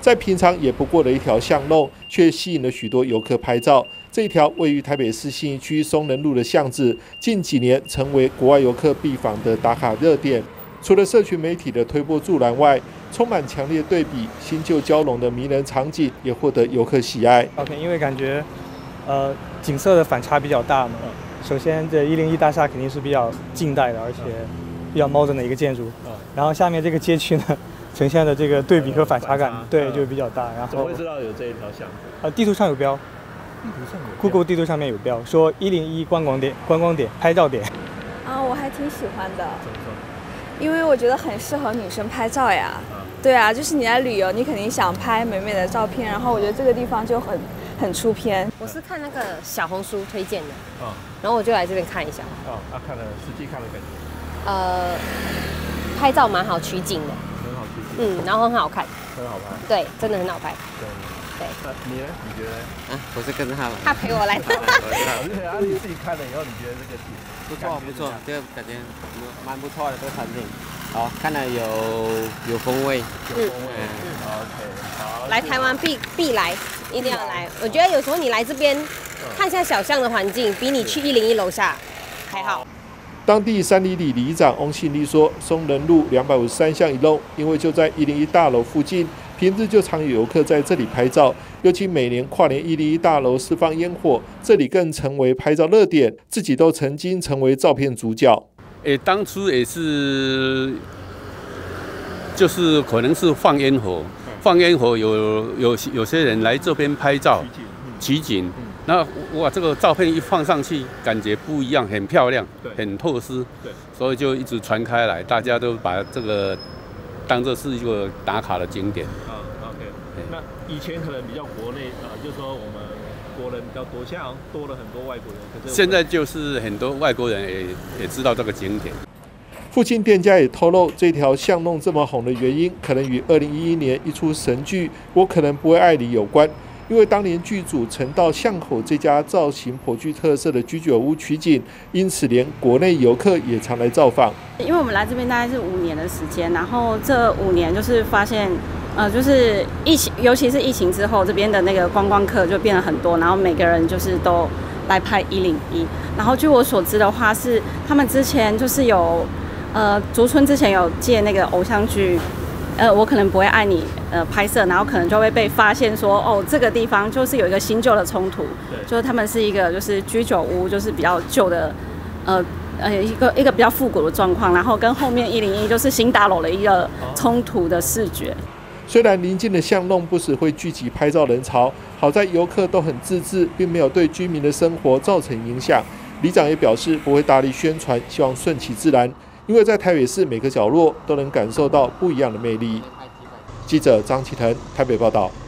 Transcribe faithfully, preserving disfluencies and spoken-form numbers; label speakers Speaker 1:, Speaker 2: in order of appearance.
Speaker 1: 在平常也不过的一条巷弄，却吸引了许多游客拍照。这一条位于台北市信义区松仁路的巷子，近几年成为国外游客必访的打卡热点。除了社群媒体的推波助澜外，充满强烈对比、新旧交融的迷人场景也获得游客喜爱。
Speaker 2: OK， 因为感觉，呃，景色的反差比较大嘛。首先，这一零一大厦肯定是比较近代的，而且比较 modern 的一个建筑。然后下面这个街区呢，呈现的这个对比和反差感，对，就比较大。然后
Speaker 1: 怎么会知道有这一条巷子？
Speaker 2: 呃，地图上有标。
Speaker 1: 地图上有
Speaker 2: Google 地图上面有标，说一零一观光点、观光点、拍照点。
Speaker 3: 啊，我还挺喜欢的。怎么说？因为我觉得很适合女生拍照呀。对啊，就是你来旅游，你肯定想拍美美的照片，然后我觉得这个地方就很很出片。
Speaker 4: 我是看那个小红书推荐的，
Speaker 1: 哦，
Speaker 4: 然后我就来这边看一下。
Speaker 1: 哦，那、啊、看了实际看的感觉。
Speaker 4: 呃，拍照蛮好取景的，
Speaker 1: 很好取景。
Speaker 4: 嗯，然后很好看，
Speaker 1: 很好拍。
Speaker 4: 对，真的很好拍。
Speaker 1: 对。
Speaker 4: 对，
Speaker 1: 那你呢？你觉得？
Speaker 5: 啊，我是跟着他们。
Speaker 4: 他陪我来的。
Speaker 1: 对啊，你自己看了以后，你觉得这个
Speaker 5: 不错不错，这个感觉蛮不错的，这个餐厅。好，看了有有风味。
Speaker 1: 有风味。嗯 OK， 好。
Speaker 4: 来台湾必必来，一定要来。我觉得有时候你来这边看一下小巷的环境，比你去一零一楼下还好。
Speaker 1: 当地三里里里长翁信利说，松仁路两百五十三巷一弄，因为就在一零一大楼附近。平日就常有游客在这里拍照，尤其每年跨年一零一大楼释放烟火，这里更成为拍照热点，自己都曾经成为照片主角。
Speaker 6: 诶，当初也是，就是可能是放烟火，放烟火有有有些人来这边拍照，取景，那哇，这个照片一放上去，感觉不一样，很漂亮，很特殊，所以就一直传开来，大家都把这个当作是一个打卡的景点。
Speaker 1: 啊 ，OK。那以前可能比较国内啊、呃，就是说我们国人比较多，现在好像多了很多外国人。可是
Speaker 6: 现在就是很多外国人也也知道这个景点。
Speaker 1: 附近店家也透露，这条巷弄这么红的原因，可能与二零一一年一出神剧《我可能不会爱你》有关。因为当年剧组曾到巷口这家造型颇具特色的居酒屋取景，因此连国内游客也常来造访。
Speaker 7: 因为我们来这边大概是五年的时间，然后这五年就是发现，呃，就是疫情，尤其是疫情之后，这边的那个观光客就变得很多，然后每个人就是都来拍一零一。然后据我所知的话，是他们之前就是有，呃，竹村之前有借那个偶像剧。呃，我可能不会爱你，呃，拍摄，然后可能就会被发现说，哦，这个地方就是有一个新旧的冲突，就是他们是一个就是居酒屋，就是比较旧的，呃呃一个一个比较复古的状况，然后跟后面一零一就是新大楼的一个冲突的视觉。
Speaker 1: 虽然邻近的巷弄不时会聚集拍照人潮，好在游客都很自制，并没有对居民的生活造成影响。里长也表示不会大力宣传，希望顺其自然。因为在台北市每个角落都能感受到不一样的魅力。记者张启腾台北报道。